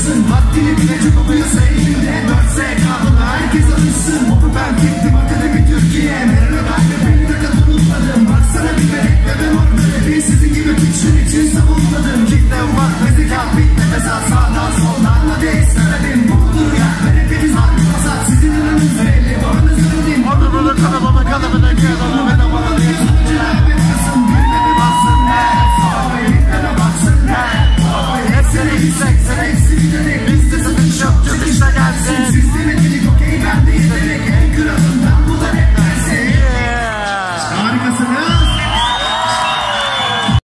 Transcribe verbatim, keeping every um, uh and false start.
alışsın. Haddini bile çok okuyasa elinde dört S kabloda herkes alışsın. Oku ben gittim akademi Türkiye. Merhaba kalbe beni de katılmadım. Baksana bir melek ve ben orada. Bir sizin gibi güçlü için savunmadım. Kitle var ve zeka bitmez sağdan sola.